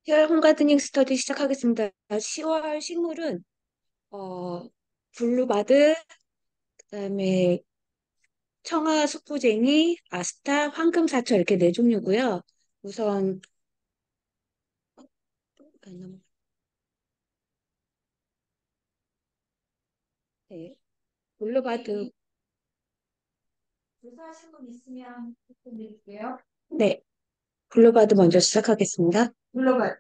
혈 홈가드닝 스터디 시작하겠습니다. 10월 식물은 어, 블루바드, 그다음에 청아 숙부쟁이, 아스타, 황금사철 이렇게 네 종류고요. 우선 네, 블루바드. 조사하신 분 있으면 부탁드릴게요. 네, 블루바드 먼저 시작하겠습니다. 물러봐요.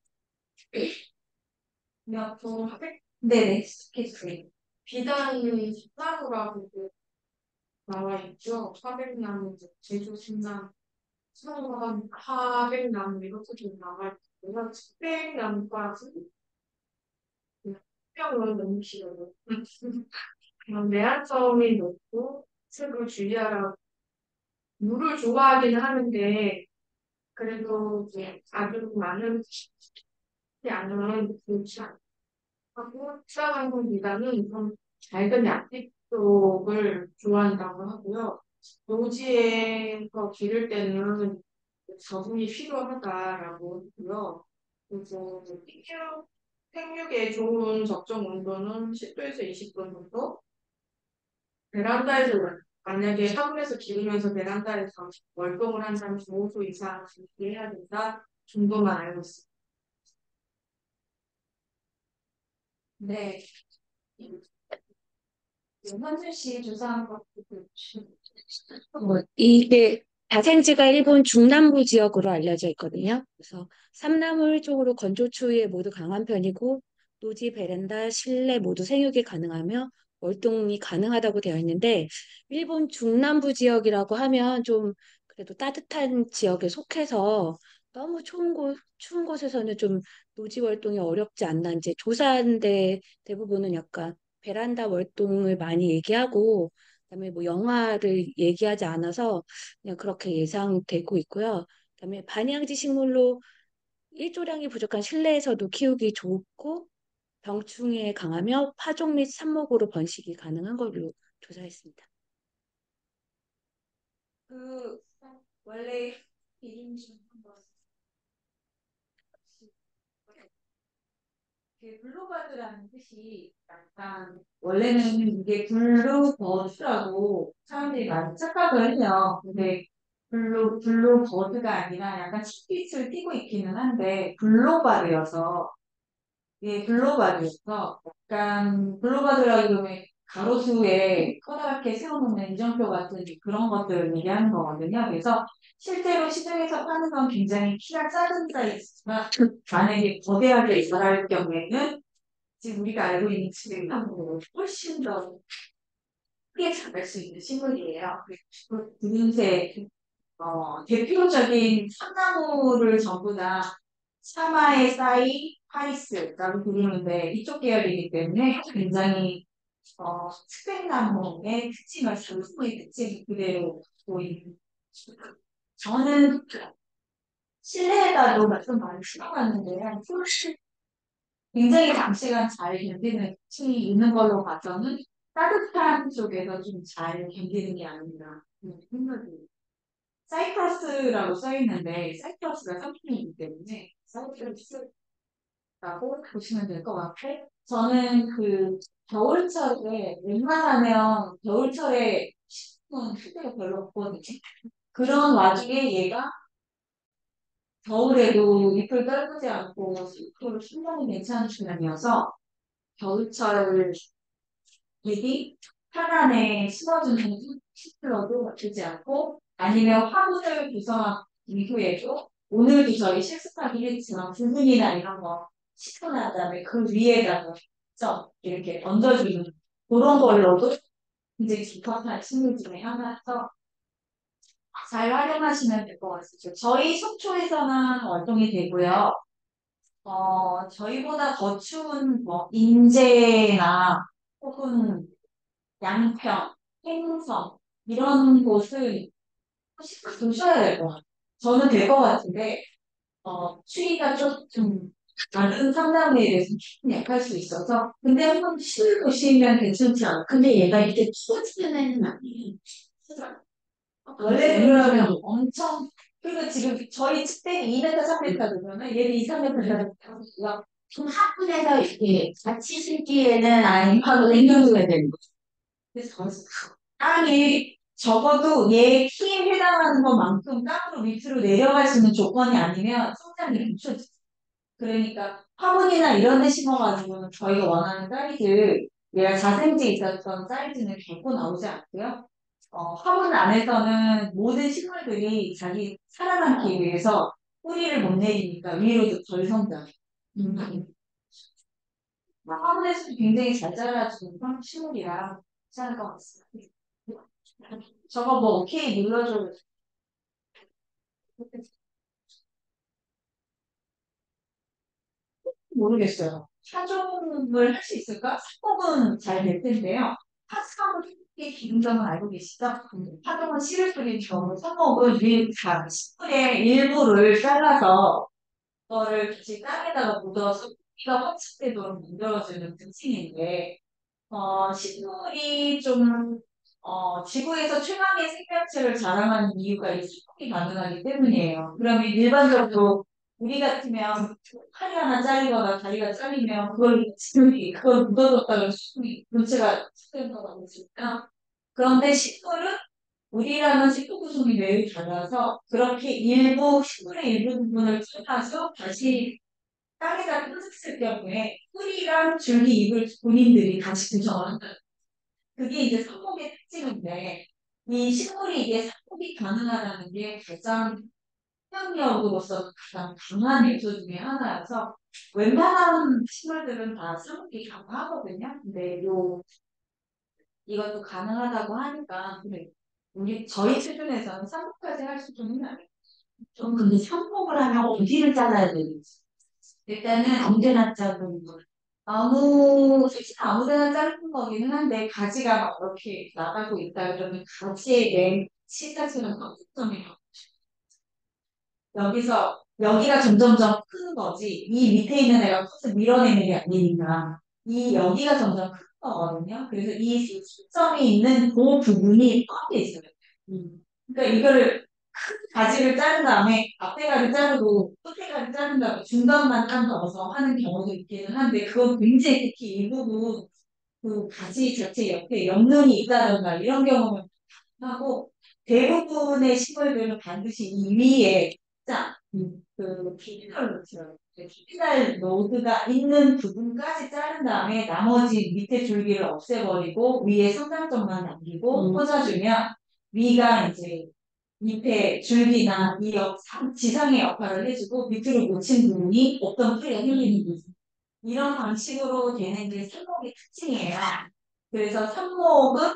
그냥 좀 네네, 스케줄. 비단이 식사로라고 나와 있죠. 화백나무, 제주 신당, 수성원, 화백나무 이렇게 좀 나와 있고요. 숙백나무까지 수평은 너무 길어요. 그런 내한성이 높고 색을 주의하라. 물을 좋아하기는 하는데 그래도 이제 아주 많은 양은 그렇지 하고 추가광고보다는 좀 작은 약빛 쪽을 좋아한다고 하고요. 노지에서 기를 때는 적응이 필요하다라고 하고요. 그래서 생육에 좋은 적정 온도는 10도에서 20도 정도. 베란다에서 만약에 화분에서 기르면서 베란다에서 월동을 한다면 5도 이상 해야 된다 정도만 알고 있습니다. 네. 현준 씨 조사한 것 이게 다생지가 일본 중남부 지역으로 알려져 있거든요. 그래서 삼나물 쪽으로 건조 추위에 모두 강한 편이고 노지, 베란다, 실내 모두 생육이 가능하며 월동이 가능하다고 되어 있는데 일본 중남부 지역이라고 하면 좀 그래도 따뜻한 지역에 속해서 너무 추운 곳에서는 좀 노지 월동이 어렵지 않나 이제 조사하는데 대부분은 약간 베란다 월동을 많이 얘기하고 그다음에 뭐 영화를 얘기하지 않아서 그냥 그렇게 예상되고 있고요. 그다음에 반양지 식물로 일조량이 부족한 실내에서도 키우기 좋고 병충해에 강하며 파종 및 삽목으로 번식이 가능한 걸로 조사했습니다. 그 원래 이름 중 한번 블루바드라는 뜻이 약간 원래는 이게 블루버드라고 사람들이 많이 착각을 해요. 근데 블루버드가 아니라 약간 칙빛을 띠고 있기는 한데 블루바드여서 예, 블루바드여서 약간 블루바드라고 그러면 가로수에 커다랗게 세워놓는 이정표 같은 그런 것들을 얘기하는 거거든요. 그래서 실제로 시중에서 파는 건 굉장히 키가 작은 사이즈지만 만약에 거대하게 자랄 경우에는 지금 우리가 알고 있는 지능나무보다 훨씬 더 크게 자랄 수 있는 식물이에요. 그리고 붉은색 대표적인 참나무를 전부 다 사마의 사이 파리스라고 부르는데 이쪽 계열이기 때문에 굉장히 스펙나무의 특징을 전통의 특징을 그대로 갖고 있는 저는 실내에다도 좀 많이 심어봤는데요. 굉장히 장시간 잘 견디는 특징이 있는 걸로 봐서는 따뜻한 쪽에서 좀 잘 견디는 게 아닌가 생각이 사이프러스라고 써 있는데 사이프러스가 상품이기 때문에 사이프러스라고 보시면 될 것 같고 저는 그 겨울철에 웬만하면 겨울철에 식물은 크기가 별로 없거든요. 그런 와중에 얘가 겨울에도 잎을 떨구지 않고 잎을 굉장히 괜찮은 편이어서 겨울철 잎이 편안에 심어주는 시들어도 나쁘지 않고 아니면 화분을 구성한 이후에도 오늘도 저희 실습하긴 했지만 부분이나 이런 거 씻고 난 다음에 그 위에다가 좀 이렇게 얹어주는 그런 걸로도 굉장히 집합한 식물 중에 하나라서 잘 활용하시면 될 것 같습니다. 저희 속초에서는 활동이 되고요. 저희보다 더 추운 뭐 인제나 혹은 양평, 행성 이런 곳을 혹시 보셔야 될 것 같아요. 저는 될 것 같은데 추위가 좀 다른 상담에 대해서 좀 약할 수 있어서 근데 한번 시보시면 괜찮지 않아? 근데 얘가 이렇게 추워지는 애는 아니에요. 원래 그러면 엄청 그리고 지금 저희 층대이 2m, 3m 되잖아요. 얘는 2, 3m 되잖아요. 좀 학군에서 이렇게 같이 심기에는 아니면 냉동해야 되는 거죠. 그래서 땅이 적어도 얘 키에 해당하는 것만큼 땅으로 밑으로 내려갈 수 있는 조건이 아니면 성장이 멈춰져. 그러니까 화분이나 이런 데 심어가지고는 저희가 원하는 사이즈, 얘가 자생지 있었던 사이즈는 결코 나오지 않고요. 화분 안에서는 모든 식물들이 자기 살아남기 위해서 뿌리를 못 내리니까 위로도 덜 성장. 음. 화분에서도 굉장히 잘 자라주는 그런 식물이라 괜찮을 것 같습니다. 저거 뭐 오케이 눌러줘. 모르겠어요. 차종을 할 수 있을까? 사법은 잘 될 텐데요. 파스카는 특히 기능점은 알고 계시죠? 파동은 실을 뿌린 경우 사법은 식물의 일부를 잘라서 그거를 다시 땅에다가 묻어서 뿌리가 확산되도록 만들어주는 특징인데 식물이 좀, 지구에서 최강의 생명체를 자랑하는 이유가 이 수분이 가능하기 때문이에요. 그러면 일반적으로 우리 같으면 팔이 하나 잘리거나 다리가 잘리면 그걸 묻어뒀다가 수분이, 문체가 축되는 거가 있습니다. 그런데 식물은 우리랑은 식구 구성이 매우 달라서 그렇게 식물의 일부 부분을 잘라서 다시 땅에다 꽂았을 경우에 뿌리랑 줄기 잎을 본인들이 다시 구성을 한다. 그게 이제 성공의 특징인데, 이 식물이 이게 성공이 가능하다는 게 가장 생명력으로서 가장 강한 요소 중에 하나여서, 웬만한 식물들은 다 성공이 가능하거든요. 근데 이것도 가능하다고 하니까, 그래. 저희 수준에서는 성공까지 할 수준은 아니에요. 좀 근데 성공을 하면 어디를 잘라야 되는지. 일단은 언제나 자르는 거. 솔직히 아무 데나 자르는 거기는 한데, 가지가 막 이렇게 나가고 있다 그러면 가지에 내 시자체는 걱정이 여기가 점점점 크는 거지. 이 밑에 있는 애가 커서 밀어내는 게 아니니까. 여기가 점점 크는 거거든요. 그래서 이 시점이 있는 그 부분이 꽉돼 있어요. 그러니까 이거를 큰 가지를 자른 다음에 앞에 가지 자르고 끝에 가지 자른 다음에 중간만 딱 넣어서 하는 경우도 있기는 한데 그건 굉장히 특히 이 부분 그 가지 자체 옆에 연륜이 있다던가 이런 경우는 하고 대부분의 식물들은 반드시 이 위에 짝, 그 피피널 노트요. 피피널 노드가 있는 부분까지 자른 다음에 나머지 밑에 줄기를 없애버리고 위에 성장점만 남기고 꽂아주면 위가 이제 밑에 줄기나 지상의 역할을 해주고 밑으로 묻힌 부분이 없던 뿌리가 생기는 거죠. 이런 방식으로 되는 게 삽목의 특징이에요. 그래서 삽목은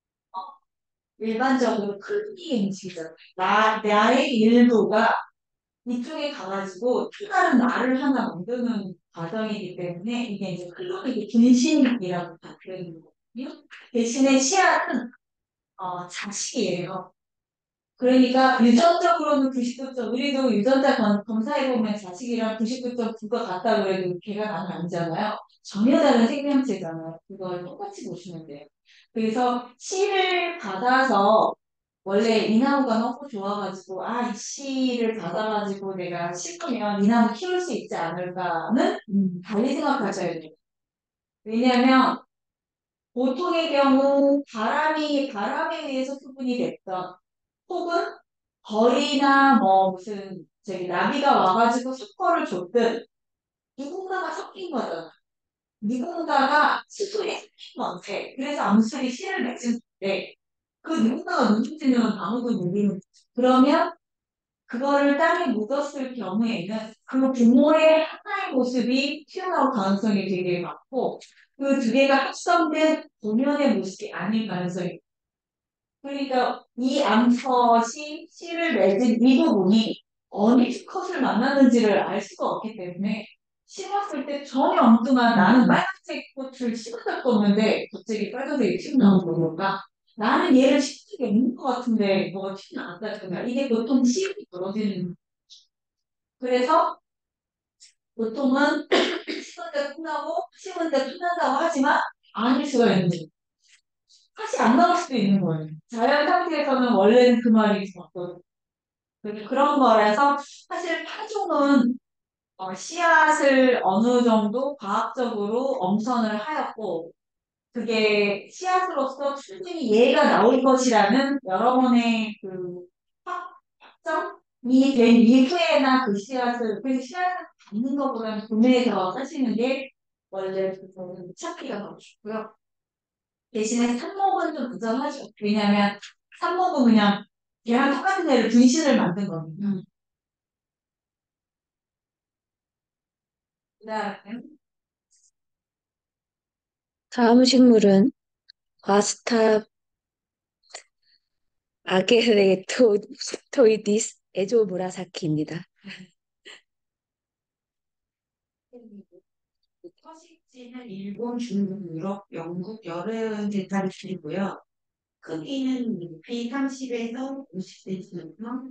일반적으로 크기 음식이잖아요. 나의 일부가 이쪽에 가가지고 또 다른 나를 하나 만드는 과정이기 때문에 이게 이제 클로닉의 분신이라고 표현하는 거거든요. 대신에 씨앗은 자식이에요. 그러니까 유전적으로는 99점, 우리도 유전자 검사해보면 자식이랑 99.9가 같다고 그래도 걔가 나는 아니잖아요. 전혀 다른 생명체잖아요. 그걸 똑같이 보시면 돼요. 그래서 씨를 받아서 원래 이 나무가 너무 좋아가지고 이 씨를 받아가지고 내가 심으면 이 나무 키울 수 있지 않을까는 달리 생각하셔야 돼요. 왜냐하면 보통의 경우 바람에 의해서 수분이 됐던 혹은 벌이나 뭐 무슨 저기 나비가 와가지고 수포를 줬든 누군가가 섞인 거잖아. 누군가가 수소에 섞인 건데 그래서 암술이 씨를 맺은데 그 누군가가 누군지는 아무도 모르는 거죠. 그러면 그거를 땅에 묻었을 경우에는 그 부모의 하나의 모습이 튀어나올 가능성이 되게 많고 그 두 개가 합성된 본연의 모습이 아닐 가능성이 그러니까 이 암컷이 씨를 맺은 이 부분이 어느 수컷을 만났는지를 알 수가 없기 때문에 심었을 때 전혀 엉뚱한 나는 빨간색 꽃을 심어졌었는데 갑자기 빨간색이 튀어나온 거니까 나는 얘를 심은 게 없는 것 같은데 뭐가 튀어나왔다든가 이게 보통 시험이 벌어지는 그래서 보통은 심은 데 끝나고 심은 데 끝난다고 하지만 아닐 수가 있는 거예요. 사실 안 나올 수도 있는 거예요. 자연 상태에서는 원래는 그 말이 맞거든요. 그런 거라서 사실 파종은 씨앗을 어느 정도 과학적으로 엄선을 하였고 그게 씨앗으로서 충분히 얘가 나올 것이라는 여러 번의 그 확정이 된 이후에나 그 씨앗을 받는 것보다는 구매해서 사시는 게 원래 저는 찾기가 더 쉽고요. 대신에 삽목은 좀 부정하죠. 왜냐하면 삽목은 그냥 걔랑 똑같은 애를 분신을 만든 거거든요. 그다음에 다음 식물은 아스타 아게레토이디스 에조무라사키입니다. 서식지는 일본, 중국, 유럽, 영국 여러 데까지 줄이고요. 크기는 높이 30에서 50cm,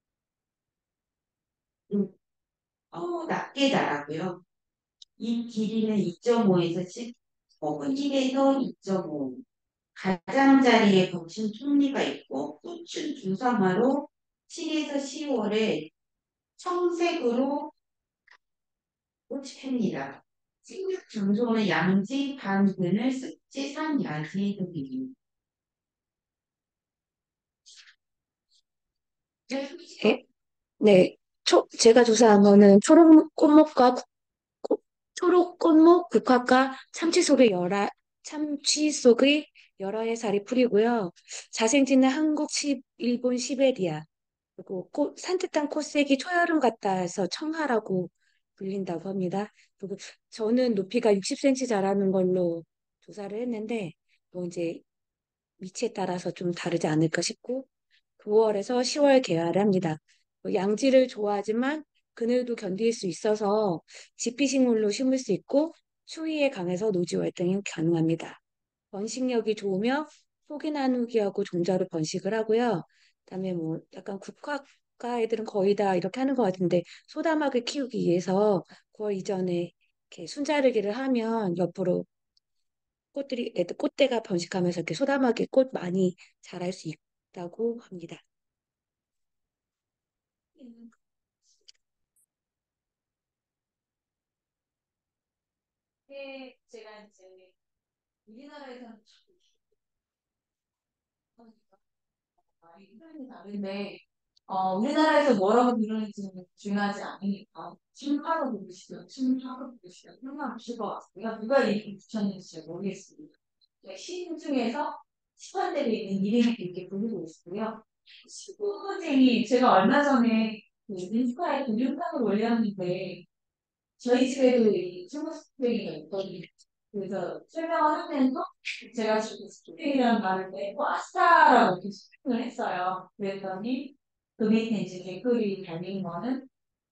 낮게 자라고요. 이 길이는 2.5에서 10, 혹은 1에서 2.5. 가장자리에 거친 총리가 있고 꽃은 주사마로 7에서 10월에 청색으로 꽃이 핍니다. 생육 장소는 양지, 반그늘, 습지, 산, 야지 등입니다. 네, 네. 제가 조사한 거는 초록 꽃목, 국화과, 참치 속의 여러 해살이 풀이고요. 자생지는 일본 시베리아, 그리고 산뜻한 꽃색이 초여름 같다 해서 청하라고 불린다고 합니다. 그리고 저는 높이가 60cm 자라는 걸로 조사를 했는데, 뭐 이제 위치에 따라서 좀 다르지 않을까 싶고, 9월에서 10월 개화를 합니다. 양지를 좋아하지만 그늘도 견딜 수 있어서 지피식물로 심을 수 있고 추위에 강해서 노지 활동이 가능합니다. 번식력이 좋으며 속이 나누기하고 종자로 번식을 하고요. 그다음에 뭐 약간 국화과 애들은 거의 다 이렇게 하는 것 같은데 소다막을 키우기 위해서 9월 이전에 이렇게 순자르기를 하면 옆으로 꽃대가 번식하면서 이렇게 소다막에 꽃 많이 자랄 수 있다고 합니다. 제가 이제 우리나라에서는 이름이 다른데 우리나라에서 뭐라고 부르는지 중요하지 않으니까 춤하러 부르시죠. 춤하러 부르시죠. 상관없을 것 같고요. 누가 이렇게 붙였는지 잘 모르겠습니다. 시 중에서 시판대에 있는 이름이 이렇게 부르고 있고요. 시구쟁이 제가 얼마 전에 그 인스타에 동영상을 올렸는데 저희 집에도 이 친구스테이가 있거든요. 그래서 설명을 하면서 제가 지금 스테이라는 말을 빼고 아싸라고 이렇게 스팅을 했어요. 그랬더니 그 밑에 이제 댓글이 달린 거는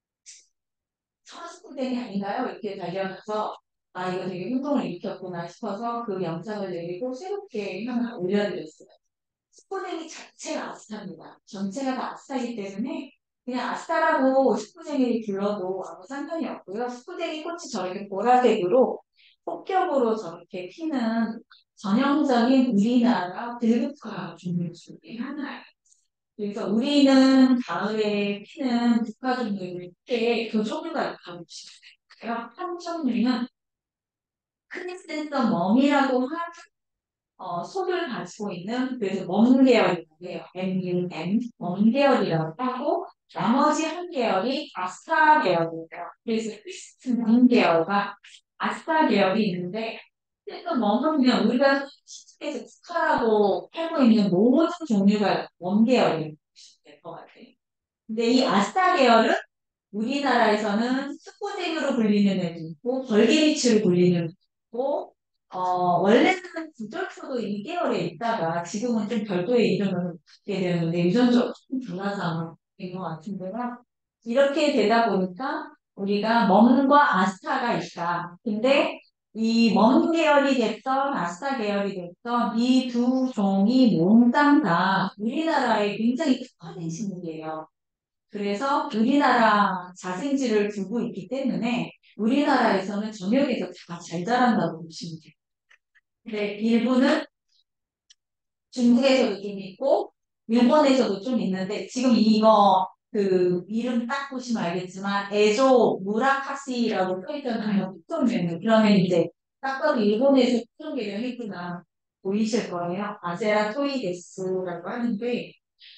천스쿠댕이 아닌가요? 이렇게 달려서 아 이거 되게轰동을 일으켰구나 싶어서 그 영상을 내리고 새롭게 하나 올려드렸어요. 스포냉이 자체가 아스타입니다. 전체가 다 아스타이기 때문에 그냥 아스타라고 스포냉이를 불러도 아무 상관이 없고요. 스포냉이 꽃이 저렇게 보라색으로 폭격으로 저렇게 피는 전형적인 우리나라 들국화 종류 중에 하나예요. 그래서 우리는 가을에 피는 국화 종류를 때 종류가 있다고 보시면 돼요. 한 종류는 크리스텐서 멈이라고 하는 속을 가지고 있는 그래서 먼 계열인데요. MUM, 먼 계열이라고 하고 나머지 한 계열이 아스타 계열이에요. 그래서 크리스틴 계열과 아스타 계열이 있는데 그래서 먼은 그냥 우리가 쉽게 스카라고 팔고 있는 모든 종류가 원 계열이라고 보시면 될 것 같아요. 근데 이 아스타 계열은 우리나라에서는 스포쟁으로 불리는 애도 있고 벌게리치로 불리는 애도 있고 원래는 구절초도 2개월에 있다가 지금은 좀 별도의 이름을 갖게 되는데 유전적으로 좀 변화상인 것 같은데요. 이렇게 되다 보니까 우리가 멍과 아스타가 있다. 근데 이 멍 계열이 됐던 아스타 계열이 됐던 이 두 종이 몽땅 다 우리나라에 굉장히 특화된 식물이에요. 그래서 우리나라 자생지를 두고 있기 때문에 우리나라에서는 전역에서 다 잘 자란다고 보시면 돼요. 근데 일부는 중국에서도 좀 있고 일본에서도 좀 있는데 지금 이거 그 이름 딱 보시면 알겠지만 에조 무라카시라고 써있잖아요. 특종면은 그러면 이제 딱 봐도 일본에서 특종계를 했구나 보이실 거예요. 아제라 토이데스라고 하는데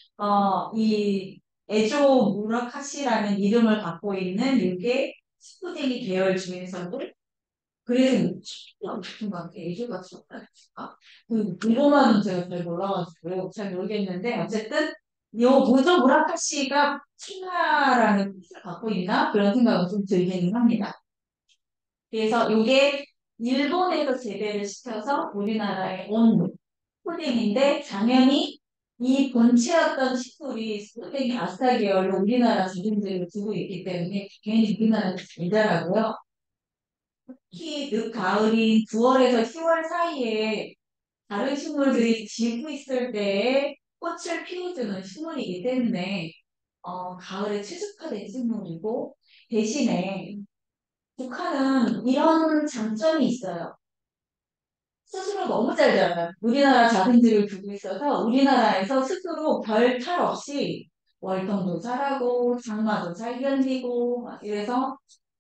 이 에조 무라카시라는 이름을 갖고 있는 이게 스푸데기 계열 중에서도 그래서 엄청 많게 에조가 지었다니까. 그 일본어는 제가 잘 몰라가지고 잘 모르겠는데 어쨌든 요 모조 무라카시가 친화라는 뜻을 갖고 있나 그런 생각은 좀 들기는 합니다. 그래서 이게 일본에서 재배를 시켜서 우리나라에 온 푸딩인데 당연히 이 본체였던 식물이 푸딩이 아스타 계열로 우리나라 주민들을 두고 있기 때문에 당연히 우리나라에서 잘 자라고요. 특히 늦 가을인 9월에서 10월 사이에 다른 식물들이 지고 있을 때에 꽃을 피워주는 식물이기 때문에 가을에 최적화된 식물이고 대신에 북한은 이런 장점이 있어요. 스스로 너무 잘 자라요. 우리나라 자생들을 두고 있어서 우리나라에서 스스로 별 탈 없이 월동도 잘하고 장마도 잘 견디고 막 이래서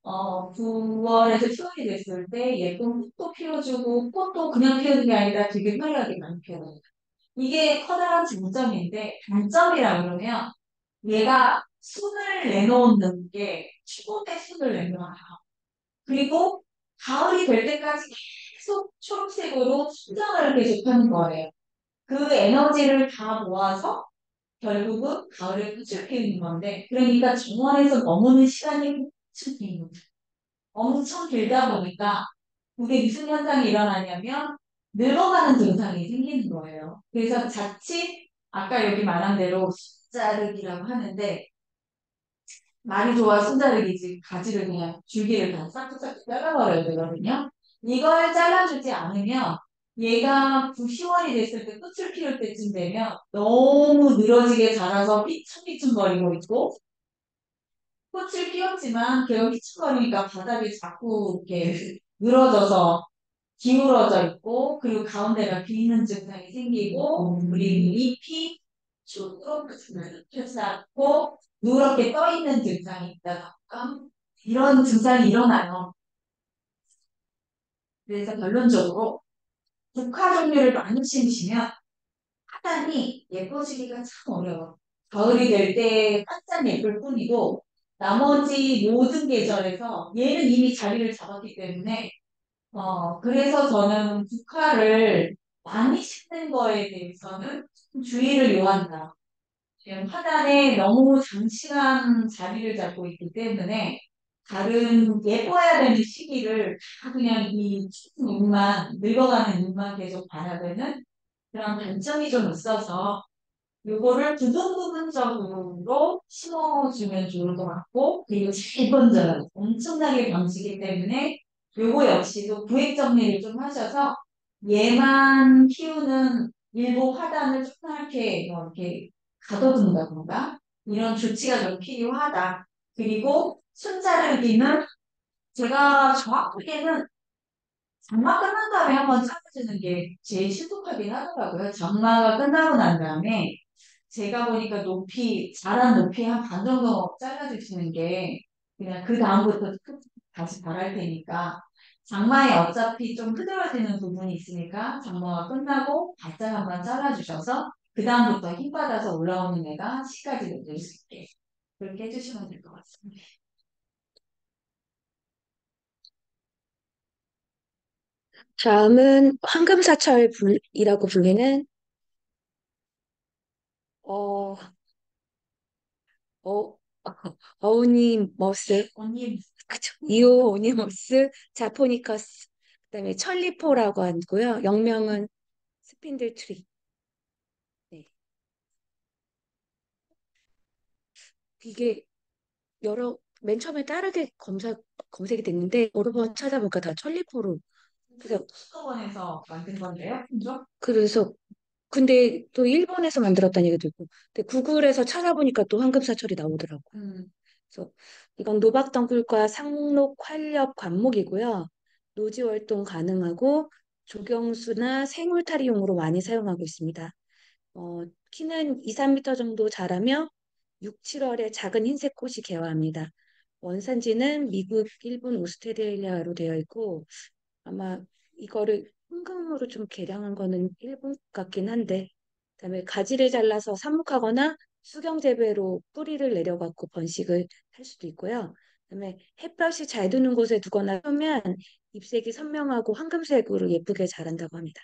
9월에서 10월이 됐을 때 예쁜 꽃도 피워주고 꽃도 그냥 피우는 게 아니라 되게 화려하게 많이 피워요. 이게 커다란 장점인데 단점이라 그러면 얘가 순을 내놓는 게 추운데 순을 내놓아요. 그리고 가을이 될 때까지 계속 초록색으로 수정을 계속하는 거예요. 그 에너지를 다 모아서 결국은 가을에 꽃을 피우는 건데, 그러니까 정원에서 머무는 시간이 엄청 긴 거죠. 엄청 길다 보니까 그게 무슨 현상이 일어나냐면 늙어가는 증상이 생기는 거예요. 그래서 자칫 아까 여기 말한 대로 숫자르기라고 하는데 말이 좋아 순자르기지 가지를 그냥 줄기를 다 싹둑싹둑 잘라버려야 되거든요. 이걸 잘라주지 않으면 얘가 9, 10월이 됐을 때 끝을 피울 때쯤 되면 너무 늘어지게 자라서 삐충삐충거리고 있고 꽃을 피웠지만 걔가 삐충거리니까 바닥이 자꾸 이렇게 늘어져서 기울어져 있고 그리고 가운데가 비는 증상이 생기고 그리고 잎이 쭉쭉 쌓고 누렇게 떠 있는 증상이 있다던가 이런 증상이 일어나요. 그래서 결론적으로 국화 종류를 많이 심으시면 하단이 예뻐지기가 참 어려워. 가을이 될 때 반짝 예쁠 뿐이고 나머지 모든 계절에서 얘는 이미 자리를 잡았기 때문에 그래서 저는 국화를 많이 심는 거에 대해서는 좀 주의를 요한다. 지금 하단에 너무 장시간 자리를 잡고 있기 때문에 다른 예뻐야 되는 시기를 다 그냥 이 눈만 늙어가는 눈만 계속 봐야 되는 그런 단점이 좀 있어서 요거를 부분적으로 심어주면 좋을 것 같고, 그리고 제일 먼저 엄청나게 번지기 때문에 요거 역시도 구획 정리를 좀 하셔서 얘만 키우는 일부 화단을 조그맣게 뭐 이렇게 가둬둔다던가 이런 조치가 좀 필요하다. 그리고 순자르기는 제가 정확하게는 장마 끝난 다음에 한번 잘라주는 게 제일 신속하긴 하더라고요. 장마가 끝나고 난 다음에 제가 보니까 높이, 자란 높이 한 반 정도 잘라주시는 게 그냥 그 다음부터 다시 자랄 테니까 장마에 어차피 좀 흐드러지는 부분이 있으니까 장마가 끝나고 바짝 한번 잘라주셔서 그 다음부터 힘 받아서 올라오는 애가 씨까지 늘 수 있게 그렇게 해주시면 될 것 같습니다. 다음은 황금사철이라고 불리는 어, 어, 어우니머스, 언니, 그쵸? 이오 오니머스 자포니커스, 그다음에 천리포라고 하고요. 영명은 스핀들 트리. 네. 이게 맨 처음에 다르게 검색이 됐는데 여러 번 찾아보니까 다 천리포로. 그래서 수도원에서 만든 건데요. 그죠? 그래서 근데 또 일본에서 만들었다는 얘기도 있고, 근데 구글에서 찾아보니까 또 황금사철이 나오더라고. 음, 그래서 이건 노박덩굴과 상록 활렵 관목이고요. 노지 활동 가능하고 조경수나 생울타리용으로 많이 사용하고 있습니다. 키는 2, 3m 정도 자라며 6, 7월에 작은 흰색 꽃이 개화합니다. 원산지는 미국, 일본, 오스트레일리아로 되어 있고 아마 이거를 황금으로 좀 개량한 거는 일본 같긴 한데 그다음에 가지를 잘라서 삽목하거나 수경 재배로 뿌리를 내려갖고 번식을 할 수도 있고요. 그다음에 햇볕이 잘 드는 곳에 두거나 하면 잎색이 선명하고 황금색으로 예쁘게 자란다고 합니다.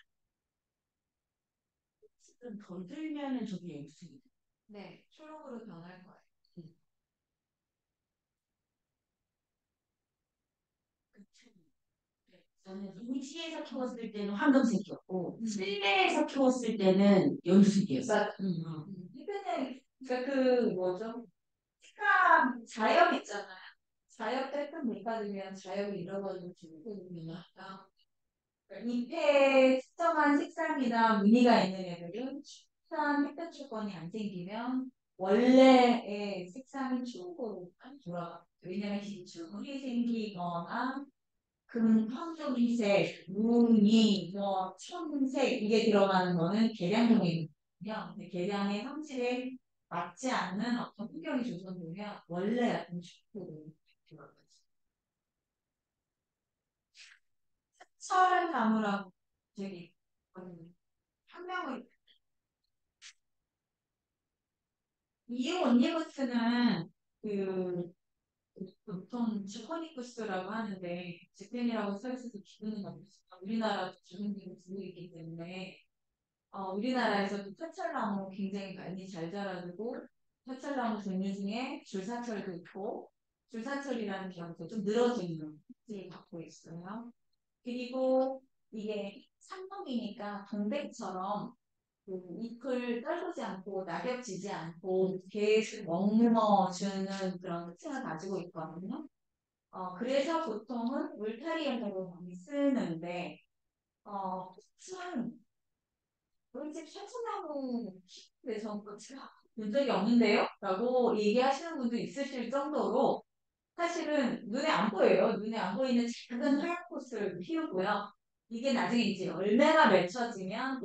지금 더 들면은 저기 액수이 네, 초록으로 변할 거예요. 음. 그쵸. 네. 저는 임시에서 키웠을 때는 황금색이었고 실내에서 키웠을 때는 연두색이었어요. 이때는 그러니까 그 뭐죠? 색감 자엽 있잖아요. 자엽 떼끔 못 받으면 자엽을 잃어버리는 증후군이나 잎에 특정한 색상이나 무늬가 있는 애들은 특수한 햇볕 조건이 안 생기면 원래의 색상이 충분히 돌아가요. 왜냐하면 진출물이 생기거나 황금색, 무늬, 뭐 청색 이게 들어가는 거는 계량종이거든요. 근데 계량의 성질에 맞지 않는 어떤 환경이 조성되면 원래 같은 축구로 들어가죠. 철나무라고 저기 한 명을 이유 온니버스는 그 보통 지코니쿠스라고 하는데 지펜이라고 써 있어서 기분이 나쁘습니 우리나라도 주민들이 두고 있기 때문에 우리나라에서도 철철나무 굉장히 많이 잘 자라고 철철나무 종류 중에 줄사철도 있고 줄사철이라는 경우도 좀 늘어지는 특징을 갖고 있어요. 그리고 이게 상목이니까 동백처럼 그 잎을 떨구지 않고 낙엽지지 않고 계속 머금어주는 그런 특징을 가지고 있거든요. 그래서 보통은 울타리용으로 많이 쓰는데 꽃은 우리 집 샤츠나무 키우는데 전 꽃을 본 적이 없는데요? 라고 얘기하시는 분도 있으실 정도로 사실은 눈에 안 보여요. 눈에 안 보이는 작은 하얀 꽃을 피우고요. 이게 나중에 이제 열매가 맺혀지면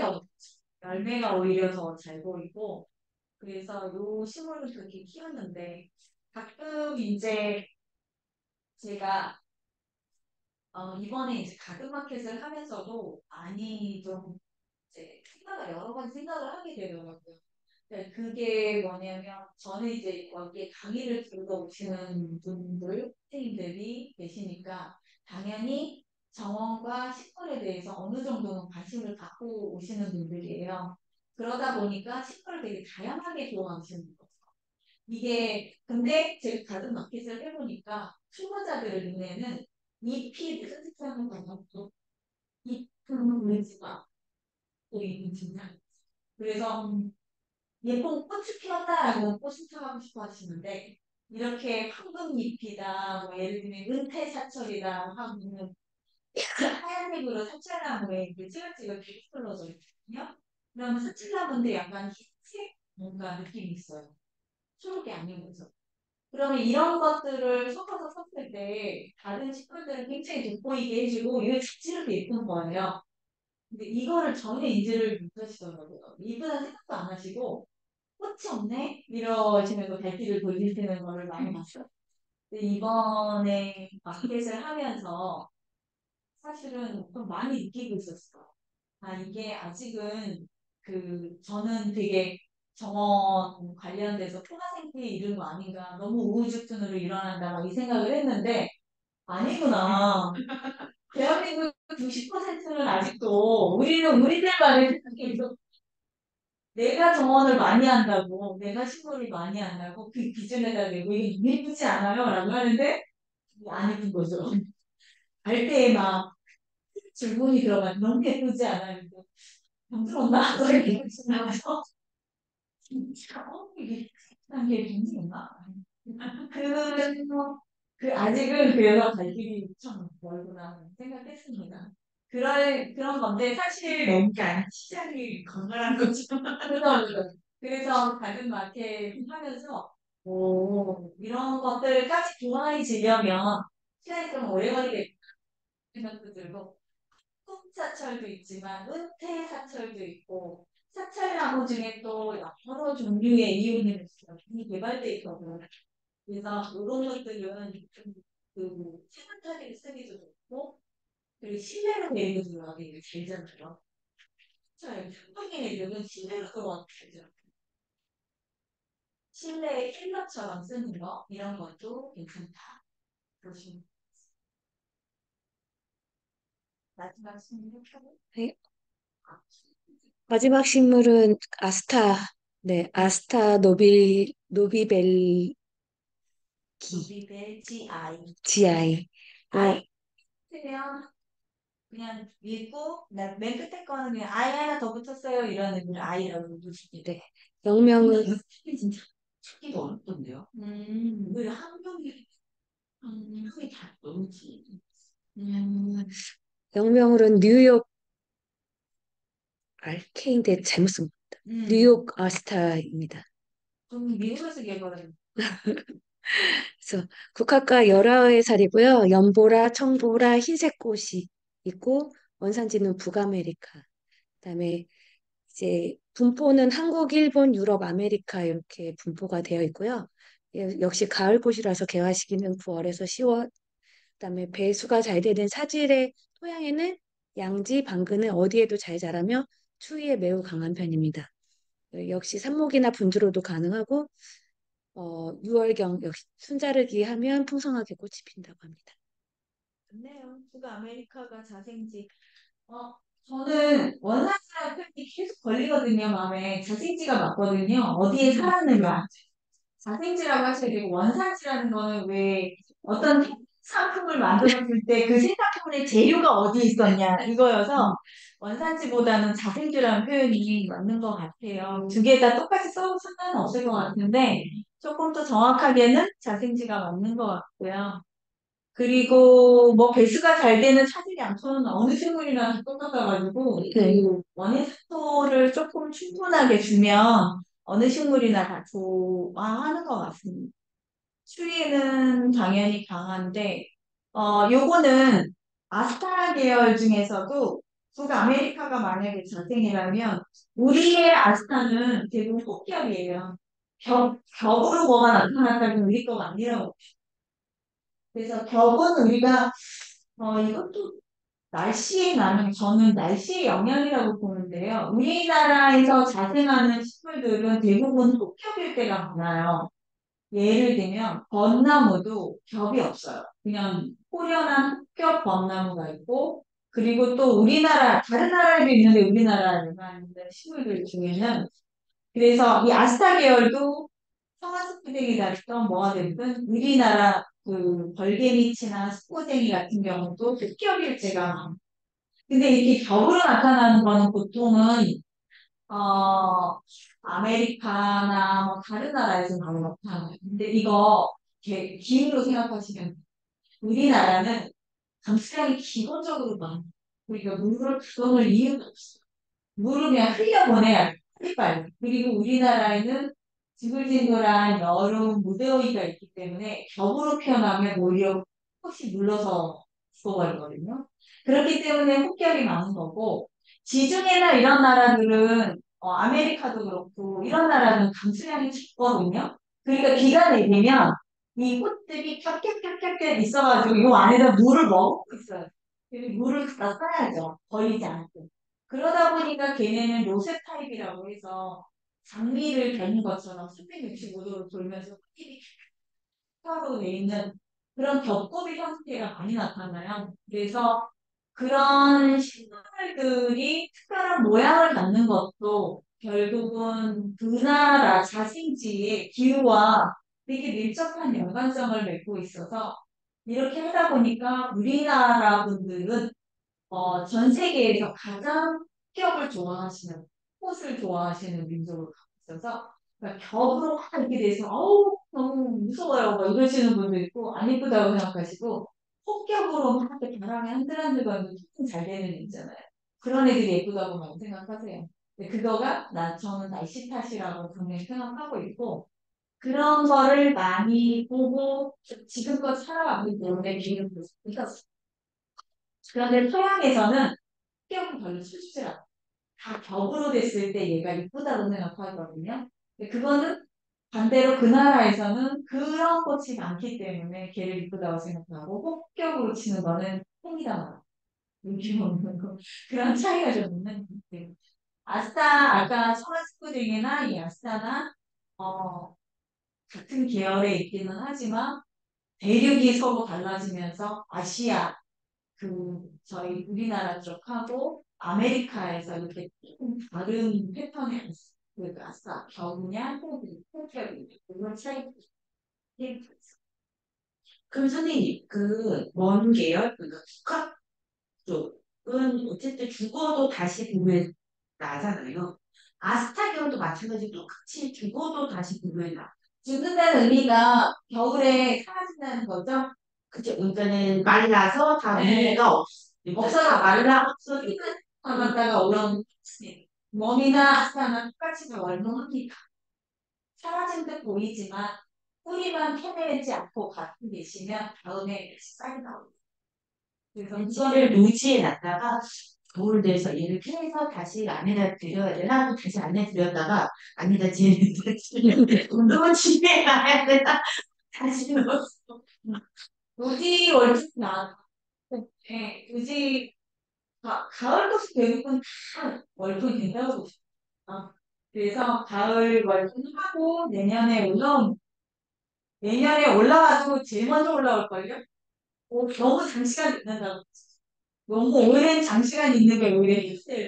열매가 오히려 더 잘 보이고 그래서 요 식물을 그렇게 키웠는데 가끔 이제 제가 이번에 이제 가든마켓을 하면서도 많이 좀 이제 여러 가지 생각을 하게 되더라고요. 그러니까 그게 뭐냐면 저는 이제 여기에 강의를 들으러 오시는 분들, 선생님들이 계시니까 당연히 정원과 식물에 대해서 어느 정도는 관심을 갖고 오시는 분들이에요. 그러다 보니까 식물을 되게 다양하게 좋아하시는 거죠. 이게 근데 제가 가든 마켓을 해보니까 초보자들의 눈에는 잎이 무슨 색상을 가지고 잎은 왜지마 보이는 진짜 그래서 예쁜 꽃이 피었다라고 꽃이 타고 싶어 하시는데 이렇게 황금잎이다 뭐 예를 들면 은퇴사철이다 하고는 하얀색으로 사철나무에 이렇게 찌글찌글 펴들어져 있거든요. 그러면 사철나무인데 약간 흰색 뭔가 느낌이 있어요. 초록이 아닌 거죠. 그러면 이런 것들을 섞어서 섞을 때 다른 식물들을 굉장히 돋보이게 해주고 이게 자체로도 예쁜 거예요. 근데 이거를 전혀 인지를 못하시더라고요. 이쁘다 생각도 안 하시고 꽃이 없네? 이러시면서 발길을 돌리시는 거를 많이 봤어요. 근데 이번에 마켓을 하면서 사실은 좀 많이 느끼고 있었어요. 아, 이게 아직은 저는 되게 정원 관련돼서 토마생태 이런 거 아닌가, 너무 우후죽순으로 일어난다, 막 이 생각을 했는데, 아니구나. 대한민국 90%는 아직도 우리는 우리들만의 생각에 있어. 내가 정원을 많이 한다고, 내가 식물을 많이 한다고 그 기준에다 대고 이게 예쁘지 않아요? 라고 하는데, 안 예쁜 거죠. 갈 때에 막 줄무늬 들어가면 너무 예쁘지 않아요? 병들었나? 이렇게 나와서 진짜 이게 비슷한 게 있나? 그, 아직은 그래서 갈 길이 참 멀구나 생각했습니다. 그런 건데 사실 너무 시작이 건강한 거죠. 그래서 작은 마켓 하면서 이런 것들까지 좋아해지려면 시간이 좀 오래 걸리겠다 생각도 들고 꿈사철도 있지만 은퇴사철도 있고 사찰나무 중에 또 여러 종류의 이온이 많이 개발돼 있거든요. 그래서 이런 것들은 좀그 세탁하기 쓰기도 좋고, 그리고 실내로 되어 있는 거하기 되잖아요. 자, 현장의 이름은 실내로 들어가게 되죠. 실내에 킬러처럼 쓰는 거, 이런 것도 괜찮다. 그러시면 마지막 질문. 네, 마지막 식물은 아스타, 네, 아스타 노비벨기 노비벨지 아이. GI. 어, 아이 쓰면 그냥 읽고 맨 끝에 거는 그냥 아이 하나 더 붙였어요 이런 의미로 아이라고 부르시면 돼. 네, 영명은, 이게 진짜 찾기가 어렵던데요. 왜 한명이 다 넘지? 음, 영명으로는 뉴욕 알케인데 잘못 쓴 겁니다. 음, 뉴욕 아스타입니다. 좀 미국에서 개발한. 그래서 국화가 열아의 살이고요. 연보라, 청보라, 흰색 꽃이 있고 원산지는 북아메리카. 그다음에 이제 분포는 한국, 일본, 유럽, 아메리카 이렇게 분포가 되어 있고요. 역시 가을꽃이라서 개화 시기는 9월에서 10월. 그다음에 배수가 잘 되는 사질의 토양에는 양지, 방근은 어디에도 잘 자라며 추위에 매우 강한 편입니다. 역시 삽목이나 분주로도 가능하고 6월경 역시 순자르기 하면 풍성하게 꽃이 핀다고 합니다. 좋네요. 북아메리카가 자생지. 어, 저는 원산지라는 표현이 계속 걸리거든요, 마음에. 자생지가 맞거든요. 어디에 살았는가. 자생지라고 하셔야 되고, 원산지라는 거는 왜 어떤 상품을 만들었을 때 그 생산품의 재료가 어디에 있었냐, 이거여서 원산지보다는 자생지라는 표현이 맞는 것 같아요. 두 개 다 똑같이 써도 상관은 없을 것 같은데, 조금 더 정확하게는 자생지가 맞는 것 같고요. 그리고 뭐 배수가 잘 되는 차질 양초는 어느 식물이나 다 똑같아가지고 네. 그 원예스토를 조금 충분하게 주면 어느 식물이나 다 좋아하는 것 같습니다. 추리는 당연히 강한데 요거는 아스타라 계열 중에서도 북아메리카가 만약에 자생이라면 우리의 아스타는 대부분 폭격이에요. 격으로 뭐가 나타났다면 우리 거가 아니라고. 그래서 격은 우리가 이것도 날씨에 나는 저는 날씨의 영향이라고 보는데요. 우리나라에서 자생하는 식물들은 대부분 폭격일 때가 많아요. 예를 들면 벚나무도 겹이 없어요. 그냥 호련한 흑겹 벚나무가 있고 그리고 또 우리나라 다른 나라에도 있는데 우리나라에만 있는 식물들 중에는 그래서 이 아스타 계열도 성화스푸댕이다 했던 뭐가 됐든 우리나라 그 벌개미치나 스포쟁이 같은 경우도 흑겹일 때가 많아요. 근데 이렇게 겹으로 나타나는 거는 보통은 아메리카나 뭐 다른 나라에서 많이 나타나요. 근데 이거 이렇게 기후로 생각하시면 돼요. 우리나라는 강수량이 기본적으로 많아요. 우리가 물을 그동을 이유가 없어요. 물을 그냥 흘려보내야 돼. 빨리빨리. 그리고 우리나라에는 지글지글한 여름 무더위가 있기 때문에 겹으로 표현하면 오히려 혹시 물러서 죽어버리거든요. 그렇기 때문에 폭격이 많은 거고 지중해나 이런 나라들은 아메리카도 그렇고 이런 나라는 강수량이 적거든요. 그러니까 비가 내리면 이 꽃들이 kapcapcapcap 있어가지고 이 안에다 물을 머금고 있어요. 그리고 물을 갖다 써야죠. 버리지 않고. 그러다 보니까 걔네는 요셉 타입이라고 해서 장미를 베는 것처럼 365도로 돌면서 잎이 펴로 돼 있는 그런 겹고비 형태가 많이 나타나요. 그래서 그런 식물들이 특별한 모양을 갖는 것도 결국은 그 나라 자신지의 기후와 되게 밀접한 연관성을 맺고 있어서 이렇게 하다 보니까 우리나라 분들은 전 세계에서 가장 격을 좋아하시는, 꽃을 좋아하시는 민족으로 가고 있어서, 그러니까 격으로 확 이렇게 돼서, 어우, 너무 무서워요. 막 이러시는 분도 있고, 안 이쁘다고 생각하시고, 폭격으로 막 이렇게 바람에 한들한들 조금 잘 되는 애 있잖아요. 그런 애들이 예쁘다고만 생각하세요. 근데 그거가 저는 날씨 탓이라고 분명히 생각하고 있고, 그런 거를 많이 보고 지금껏 살아왔기 때문에 기회를 줬습니다. 그런데 서양에서는 폭격은 별로 치지 않아요. 다 겹으로 됐을 때 얘가 이쁘다고 생각하거든요. 근데 그거는 반대로 그 나라에서는 그런 꽃이 많기 때문에 걔를 이쁘다고 생각하고 폭격으로 치는 거는 팽이다. 인기 없는 거. 그런 차이가 좀 있는 것 같아요. 아스타, 아까 소라스푸딩이나 이 아스타나, 어, 같은 계열에 있기는 하지만, 대륙이 서로 달라지면서 아시아, 저희 우리나라 쪽하고 아메리카에서 이렇게 조금 다른 패턴의 아스타, 겨우냐, 호흡이, 이런 차이, 그럼 선생님, 그 먼 계열, 그러니까 북학 쪽은 어쨌든 죽어도 다시 봄에 나잖아요. 아스타 계열도 마찬가지로 똑같이 죽어도 다시 봄에 나. 죽는다는 의미가 겨울에 사라진다는 거죠? 그쵸? 그러니까는 말라서 다 네. 무늬가 없어져 말라 없어지는 나갔다가 올라오는 웜이나 아스타나 똑같이 다 월동합니다. 사라진 듯 보이지만 뿌리만 캐내지 않고 갖고 계시면 다음에 다시 싹이 나옵니다. 그래서 전지를 노지에 놨다가 겨울 돼서 얘를 캐서 다시 안에다 들여야 되나? 하고 다시 안에 들였다가 안에다 운동은 집에 가야 되나? 다시 넣었어. 노지 월특 나 네, 노지 가을 것이 대부분 다 월풍이 된다고 보시면 그래서 가을 월풍하고 내년에 올라와도 제일 먼저 올라올걸요? 너무 장시간 있는다고. 너무 오랜 장시간 있는 게 오히려 힘들어요.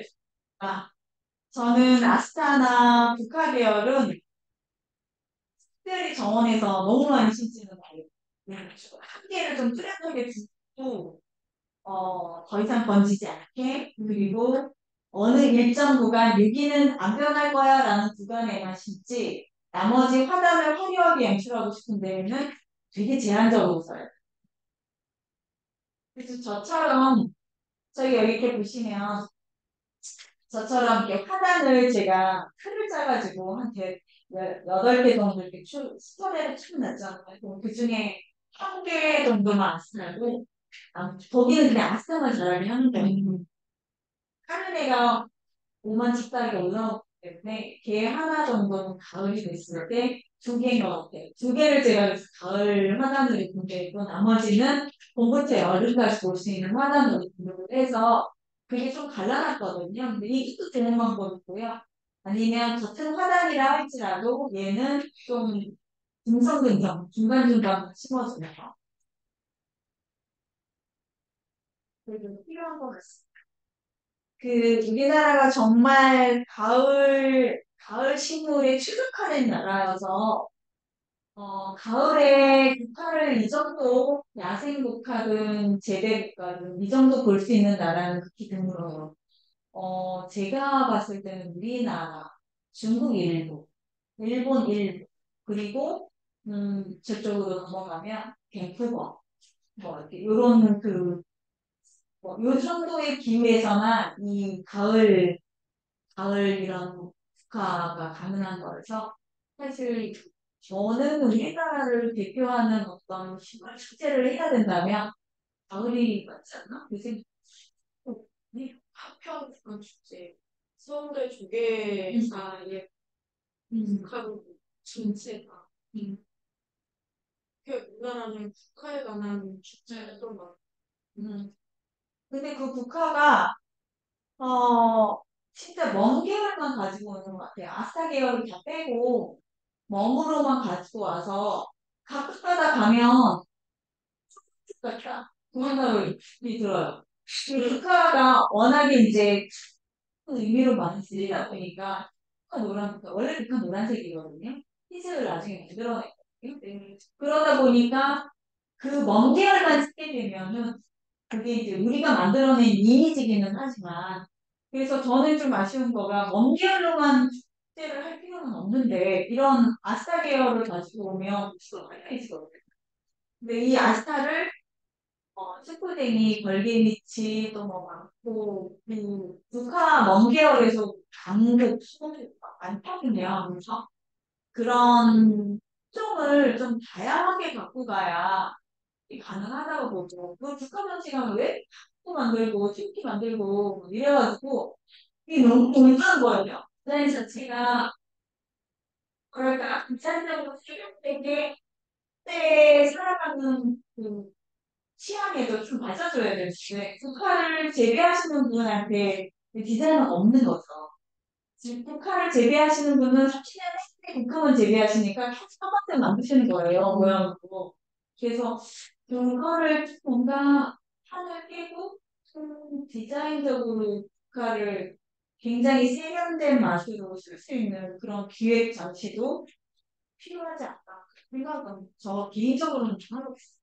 저는 아스타나 북카 계열은 특별히 정원에서 너무 많이 심지는 않아요. 한 개를 좀 뚜렷하게 두고 더 이상 번지지 않게 그리고 어느 일정 구간 여기는 안 변할 거야 라는 구간에만 심지 나머지 화단을 화려하게 연출하고 싶은 데에는 되게 제한적으로 써요. 그래서 저희 여기 이렇게 보시면 저처럼 이렇게 화단을 제가 틀을 짜가지고 한 8개 정도 이렇게 스토레를 쭉 놨잖아요. 그 중에 한 개 정도만 아스나고, 거기는 그냥 아스나만 잘하게 하는 거예요. 하는 애가 5만 집단위가 올라오기 때문에 걔 하나 정도는 가을이 됐을 때 2개인 것 같아요. 2개를 제가 그래서 가을 화단으로 분류했고 나머지는 봄부터 여름까지 볼 수 있는 화단으로 분류를 해서 그게 좀 갈라놨거든요. 근데 이것도 좋은 방법이고요. 아니면 같은 화단이라 할지라도 얘는 좀 중성근성, 중간중간 심어주는 거. 그리고 필요한 것 같습니다. 우리나라가 정말 가을 식물에 취급하는 나라여서, 가을에 국화를 이 정도, 야생 국화든 재배 국화든 이 정도 볼 수 있는 나라는 극히 드물어요. 제가 봤을 때는 우리나라, 중국 일부, 일본 일부, 그리고, 저쪽으로 넘어가면 밴쿠버, 뭐, 이렇게, 요런 요 정도의 기후에서나 이 가을 이런 국화가 가능한 거라서 사실 저는 우리나라를 대표하는 어떤 식물 축제를 해야 된다면 가을이 맞지 않나? 요새 이 하평 그런 축제 수원들 조개사의 북한 전체가 음, 우리나라는 국화에 관한 축제가 좀 많고 음. 근데 그 국화가 어 진짜 먼 계열만 가지고 오는 것 같아요. 아싸 계열을 다 빼고 멍으로만 가지고 와서 가끔가다 가면 같다 그런 생각이 들어요. 그 국화가 워낙에 이제 큰 의미로 많이 쓰이다 보니까 원래 북한 노란색이거든요. 흰색을 나중에 만들어냈거든요. 그러다 보니까 그 먼 계열만 쓰게 되면은 그게 이제 우리가 만들어낸 이미지기는 하지만 그래서 저는 좀 아쉬운 거가 먼 계열로만 축제를 할 필요는 없는데 이런 아스타 계열을 가지고 오면 또 하이라이트거든요. 근데 이 아스타를 슈프댕이, 벌개미치 또 뭐 많고 북한 먼 계열에서 강북, 수원이 많거든요. 그래서 그런 총을 좀 다양하게 갖고 가야 가능하다고 보고 그 북한 정치가 왜 탁구 만들고 튀기 만들고 뭐 이래가지고 이게 너무 놀란 거예요. 디자인 자체가 그럴까 극단적으로 수렴되게 그때 살아가는 그 취향에도 좀 맞아줘야 되는데 국화를 재배하시는 분한테 그 디자인은 없는 거죠. 지금 국화를 재배하시는 분은 30년 했는데 국화만 재배하시니까 계속 똑같은 만드시는 거예요, 모양으로. 그래서 그거를 뭔가 판을 깨고 좀 디자인적으로 국화를 굉장히 세련된 맛으로 쓸 수 있는 그런 기획 장치도 필요하지 않나 생각은 저 개인적으로는 좀 하고 있어요.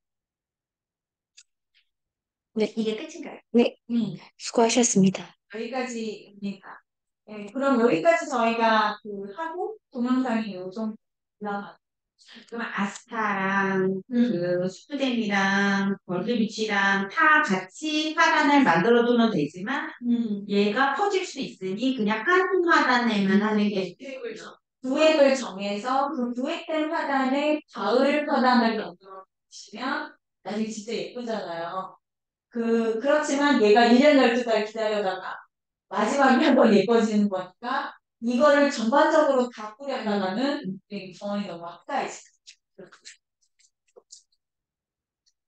네, 이게 끝인가요? 네, 음. 수고하셨습니다. 여기까지입니다. 네, 그럼 여기까지 저희가 그 하고 동영상이 요 정도 올라가. 그럼 아스타랑 그 수프뎀이랑 벌드비치랑 다 같이 화단을 만들어 두면 되지만 얘가 퍼질 수 있으니 그냥 한 화단에만 하는 게 구획을 정해서 그 구획된 화단에 가을 화단을 만들어 주시면 나중에 진짜 예쁘잖아요. 그렇지만 얘가 1년 12달 기다려다가 마지막에 한번 예뻐지는 거니까 이거를 전반적으로 다 꾸려나가는 정원이 너무 확대해지죠.